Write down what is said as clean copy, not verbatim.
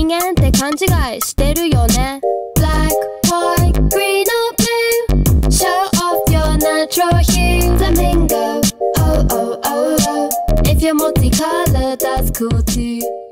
人間って勘違いしてるよね。 Black, white, green or blue, show off your natural hue. Flamingo, oh oh oh oh, if you're multicolored that's cool too.